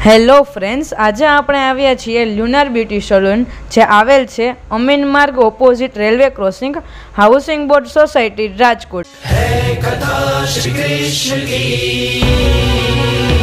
Hello friends, આજે આપણે આવ્યા છીએ લ્યુનાર બ્યુટી સલૂન, જે આવેલ છે Amin Marg opposite railway crossing, housing board society, Rajkot. હે કથા શ્રી કૃષ્ણ કી,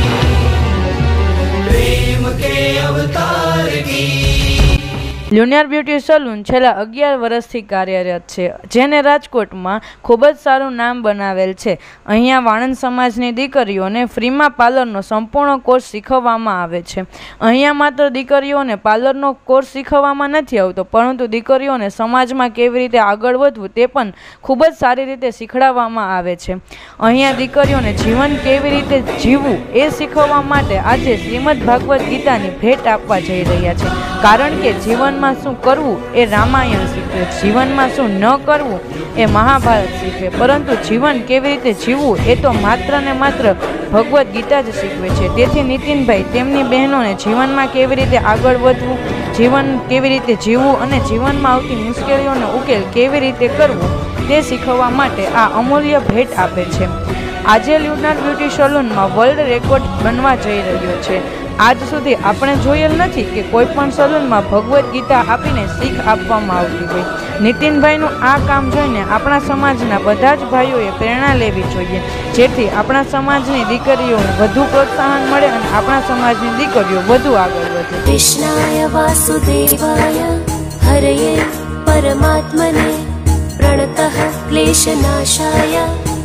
પ્રેમ કે અવતાર કી. લ્યુનાર બ્યુટી સલૂન છેલ્લા 11 વર્ષથી કાર્યરત છે, જેને રાજકોટમાં ખૂબ જ સારું નામ બનાવેલ છે. અહીંયા વાણંદ સમાજની દીકરીઓને ફ્રીમાં પાર્લરનો સંપૂર્ણ કોર્સ શીખવવામાં આવે છે. અહીંયા માત્ર દીકરીઓને પાર્લરનો કોર્સ શીખવવામાં નથી આવતો, પરંતુ દીકરીઓને સમાજમાં કેવી રીતે આગળ વધવું તે પણ ખૂબ જ સારી રીતે શીખવાડવામાં આવે છે. અહીંયા દીકરીઓને જીવન કેવી રીતે જીવવું એ શીખવવા માટે આજે શ્રીમદ ભાગવત ગીતાની ભેટ આપવા જઈ રહ્યા છે. કારણ કે જીવનમાં શું કરવું એ રામાયણ શીખવે, જીવનમાં શું ન કરવું એ મહાભારત શીખવે, પરંતુ જીવન કેવી રીતે જીવવું એ તો માત્ર ને માત્ર ભગવદ્ ગીતા જ શીખવે છે. તેથી નીતિનભાઈ તેમની બહેનોને જીવનમાં કેવી રીતે આગળ વધવું, જીવન કેવી રીતે જીવવું અને જીવનમાં આવતી મુશ્કેલીઓનો ઉકેલ કેવી રીતે કરવું તે શીખવવા માટે આ અમૂલ્ય ભેટ આપે છે. આજે લ્યુનાર બ્યુટી સલૂનમાં વર્લ્ડ રેકોર્ડ બનવા જઈ રહ્યો છે. આજ સુધી આપણે જોયેલ નથી કે કોઈ પણ સલૂનમાં ભગવદ્ ગીતા આપીને શીખ આપવામાં આવતી હોય. નીતિનભાઈનું આ કામ જોઈને આપણા સમાજના બધા જ ભાઈઓએ પ્રેરણા લેવી જોઈએ, જેથી આપણા સમાજની દીકરીઓને વધુ પ્રોત્સાહન મળે અને આપણા સમાજની દીકરીઓ વધુ આગળ વધે. કૃષ્ણાય વાસુદેવાય હરયે પરમાત્મને પ્રણતઃ ક્લેશનાશાય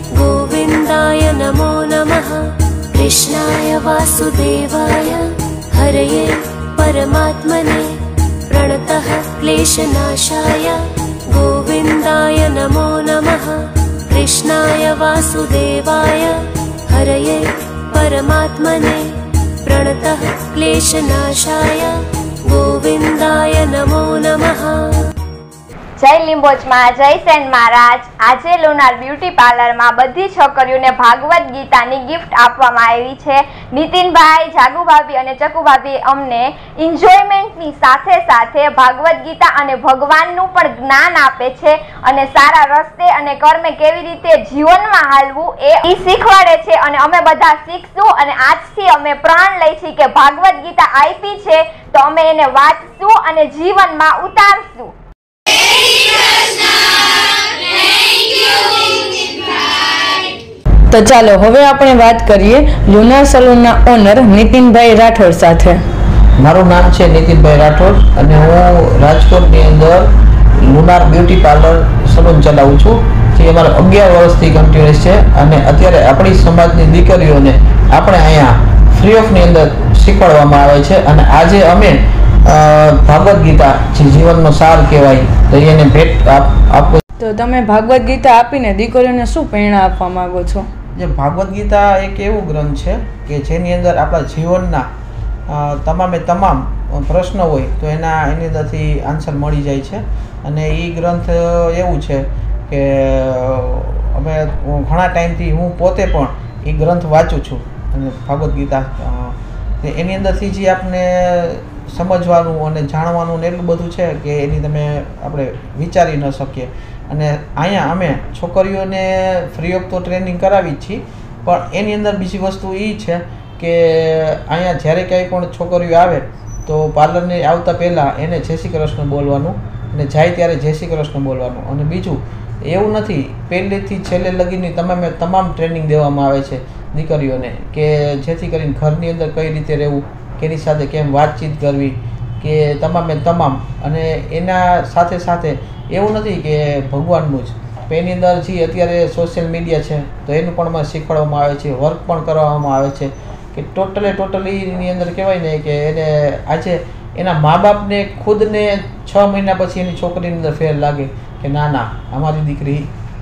ગોવિંદાય નમો નમઃ. કૃષ્ણાય વાસુદેવાય હરયે પરમાત્મને પ્રણતઃ ક્લેશનાશાય ગોવિંદાય નમો નમઃ. કૃષ્ણાય વાસુદેવાય હરયે પરમાત્મને પ્રણતઃ ક્લેશનાશાય ગોવિંદાય નમો નમઃ. જય લીંબોચમાં, જય સેન મહારાજ. આજે લુનાર બ્યુટી પાર્લરમાં બધી છોકરીઓને ભાગવત ગીતાની ગિફ્ટ આપવામાં આવી છે. નીતિનભાઈ, જાગુભાભી અને ચકુભાભી અમને એન્જોયમેન્ટની સાથે સાથે ભાગવત ગીતા અને ભગવાનનું પણ જ્ઞાન આપે છે અને સારા રસ્તે અને કર્મે કેવી રીતે જીવનમાં હાલવું એ શીખવાડે છે અને અમે બધા શીખશું. અને આજથી અમે પ્રણ લઈ છીએ કે ભાગવત ગીતા આપી છે તો અમે એને વાંચશું અને જીવનમાં ઉતારશું. તો ચાલો હવે આપણે વાત કરીએ લ્યુનાર સલૂનના ઓનર નીતિનભાઈ રાઠોડ સાથે. મારું નામ છે નીતિનભાઈ રાઠોડ અને હું રાજકોટની અંદર લુનાર બ્યુટી પાર્લર સલૂન ચલાવું છું, જે અમારે 11 વર્ષથી કન્ટિન્યુઅસ છે. અને અત્યારે આપણી સમાજની દીકરીઓને આપણે અહીંયા ફ્રી ઓફની અંદર શીખવાડવામાં આવે છે. અને આજે અમે ભાગવત ગીતા જે જીવનનો સાર કહેવાય તો એને ભેટ આપો. તો તમે ભાગવત ગીતા આપીને દીકરીઓને શું પ્રેરણા આપવા માંગો છો? જે ભાગવત ગીતા એક એવું ગ્રંથ છે કે જેની અંદર આપણા જીવનના તમામે તમામ પ્રશ્નો હોય તો એની અંદરથી આન્સર મળી જાય છે. અને એ ગ્રંથ એવું છે કે અમે ઘણા ટાઈમથી હું પોતે પણ એ ગ્રંથ વાંચું છું. અને ભાગવત ગીતા એની અંદરથી જે આપણે સમજવાનું અને જાણવાનું ને એટલું બધું છે કે એની આપણે વિચારી ન શકીએ. અને અહીંયા અમે છોકરીઓને ફ્રી ઓફ તો ટ્રેનિંગ કરાવી જ છીએ, પણ એની અંદર બીજી વસ્તુ એ છે કે અહીંયા જ્યારે ક્યાંય પણ છોકરીઓ આવે તો પાર્લરને આવતા પહેલાં એને જય શ્રી કૃષ્ણ બોલવાનું અને જાય ત્યારે જય શ્રી કૃષ્ણ બોલવાનું. અને બીજું એવું નથી, પહેલેથી છેલ્લે લગીની તમામ ટ્રેનિંગ દેવામાં આવે છે દીકરીઓને, કે જેથી કરીને ઘરની અંદર કઈ રીતે રહેવું, કેની સાથે કેમ વાતચીત કરવી, કે તમામ. અને એના સાથે સાથે એવું નથી કે ભગવાનનું જ, એની અંદર જે અત્યારે સોશિયલ મીડિયા છે તો એનું પણ શીખવાડવામાં આવે છે, વર્ક પણ કરવામાં આવે છે. કે ટોટલી એની અંદર કહેવાય ને કે એને આજે એના મા બાપને ખુદને 6 મહિના પછી એની છોકરીની અંદર ફેર લાગે કે ના અમારી દીકરી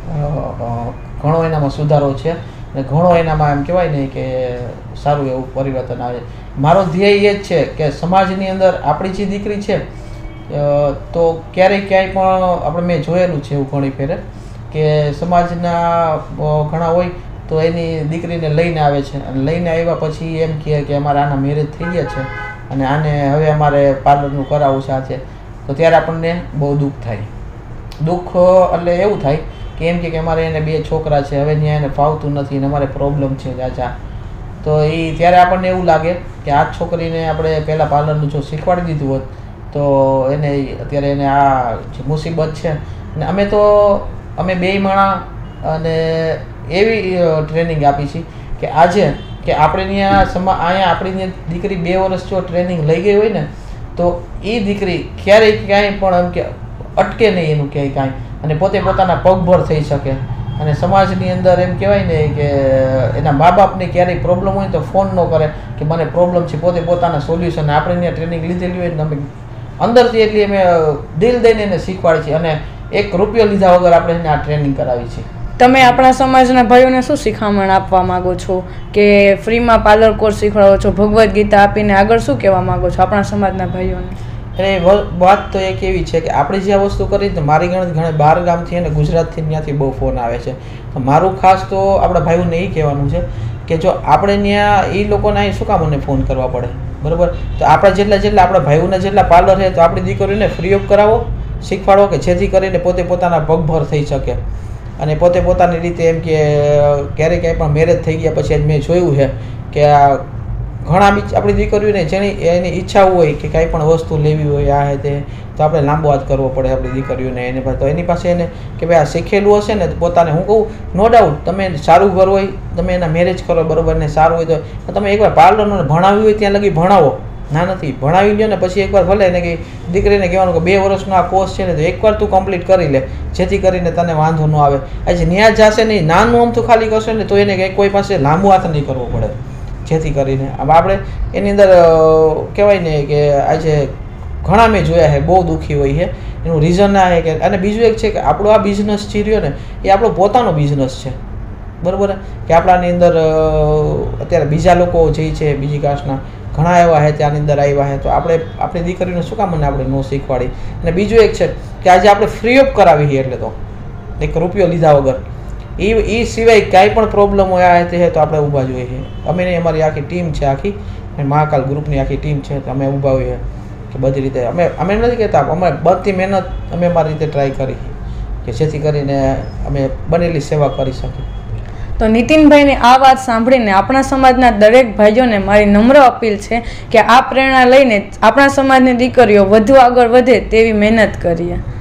ઘણો એનામાં સુધારો છે અને ઘણો એનામાં એમ કહેવાય ને કે સારું એવું પરિવર્તન આવે. મારો ધ્યેય એ જ છે કે સમાજની અંદર આપણી જે દીકરી છે તો ક્યાંય પણ મેં જોયેલું છે એવું ઘણી ફેરે કે સમાજના ઘણા હોય તો એની દીકરીને લઈને આવે છે અને લઈને આવ્યા પછી એમ કહે કે અમારે આના મેરેજ થઈ ગયા છે અને આને હવે અમારે પાર્લરનું કરાવવું છે આ છે, તો ત્યારે આપણને બહુ દુઃખ થાય. દુઃખ એટલે એવું થાય કે એમ કે અમારે એને 2 છોકરા છે, હવે ત્યાં એને ફાવતું નથી અને અમારે પ્રોબ્લેમ છે જાજા. તો એ ત્યારે આપણને એવું લાગે કે આ છોકરીને આપણે પહેલાં પાર્લરનું જો શીખવાડી દીધું હોત તો એને અત્યારે એને આ જે મુસીબત છે. અને અમે બે માણા અને એવી ટ્રેનિંગ આપી છે કે આજે કે આપણે અહીંયા આપણી દીકરી 2 વર્ષ જો ટ્રેનિંગ લઈ ગઈ હોય ને તો એ દીકરી ક્યારેય ક્યાંય પણ એમ કે અટકે નહીં એનું ક્યાંય કાંઈ, અને પોતે પોતાના પગભર થઈ શકે. અને સમાજની અંદર એમ કહેવાય ને કે એના મા બાપને ક્યારેય પ્રોબ્લેમ હોય તો ફોન ન કરે કે મને પ્રોબ્લેમ છે, પોતે પોતાના સોલ્યુશન. આપણે ત્યાં ટ્રેનિંગ લીધેલી હોય ને અમે અંદરથી એટલી અમે દિલ દઈને એને શીખવાડી છે, અને 1 રૂપિયો લીધા વગર આપણે એને આ ટ્રેનિંગ કરાવી છે. તમે આપણા સમાજના ભાઈઓને શું શિખામણ આપવા માંગો છો કે ફ્રીમાં પાર્લર કોર્સ શીખવાડો છો, ભગવદ્ ગીતા આપીને આગળ શું કહેવા માંગો છો આપણા સમાજના ભાઈઓને? એટલે વાત તો એક એવી છે કે આપણે જે આ વસ્તુ કરી તો મારી ઘણા 12 ગામથી અને ગુજરાતથી ત્યાંથી બહુ ફોન આવે છે. તો મારું ખાસ તો આપણા ભાઈઓને એ કહેવાનું છે કે જો આપણે ત્યાં એ લોકોને અહીં શું કામ મને ફોન કરવા પડે, બરાબર? તો આપણા જેટલા આપણા ભાઈઓના જેટલા પાર્લર છે તો આપણી દીકરીઓને ફ્રી ઓફ કરાવો, શીખવાડો કે જેથી કરીને પોતે પોતાના પગભર થઈ શકે અને પોતે પોતાની રીતે એમ કે ક્યારેક ક્યાંય પણ મેરેજ થઈ ગયા પછી મેં જોયું છે કે આ ઘણા આપણી દીકરીઓને જેની એની ઈચ્છા હોય કે કાંઈ પણ વસ્તુ લેવી હોય આ તે તો આપણે લાંબો હાથ કરવો પડે આપણી દીકરીઓને. એને તો એની પાસે એને કે ભાઈ આ શીખેલું હશે ને પોતાને, હું કહું નો ડાઉટ તમે સારું ઘર હોય તમે એના મેરેજ કરો બરાબર ને સારું હોય તો તમે એકવાર પાર્લરનું ભણાવ્યું હોય ત્યાં લગી ભણાવો, ના નથી ભણાવી લ્યો ને પછી એકવાર ભલે એને કે દીકરીને કહેવાનું કે 2 વર્ષનો આ કોર્સ છે ને તો એકવાર તું કમ્પ્લીટ કરી લે જેથી કરીને તને વાંધો ન આવે. આજે ન્યા જશે નહીં, નાનું આમથું ખાલી કરશે ને તો એને કોઈ પાસે લાંબો હાથ નહીં કરવો પડે, જેથી કરીને આપણે એની અંદર કહેવાય ને કે આજે ઘણા મેં જોયા છે બહુ દુઃખી હોય છે. એનું રીઝન આ છે કે અને બીજું એક છે કે આપણો આ બિઝનેસ જે રહ્યો ને એ આપણો પોતાનો બિઝનેસ છે, બરાબર? કે આપણાની અંદર અત્યારે બીજા લોકો જે છે બીજી કાસ્ટના ઘણા એવા છે ત્યાંની અંદર આવ્યા છે, તો આપણે આપણી દીકરીને શું કામ મને આપણે ન શીખવાડી? અને બીજું એક છે કે આજે આપણે ફ્રી ઓફ કરાવી છીએ એટલે તો 1 રૂપિયો લીધા વગર એ સિવાય કાંઈ પણ પ્રોબ્લેમ હોય આ તે તો આપણે ઊભા જોઈએ છીએ. અમે નહીં, અમારી આખી ટીમ છે, આખી મહાકાલ ગ્રુપની આખી ટીમ છે, તો અમે ઊભા હોઈએ કે બધી રીતે અમે નથી કહેતા, અમે બધી મહેનત અમે અમારી રીતે ટ્રાય કરી કે જેથી કરીને અમે બનેલી સેવા કરી શકીએ. તો નીતિનભાઈની આ વાત સાંભળીને આપણા સમાજના દરેક ભાઈઓને મારી નમ્ર અપીલ છે કે આ પ્રેરણા લઈને આપણા સમાજની દીકરીઓ વધુ આગળ વધે તેવી મહેનત કરીએ.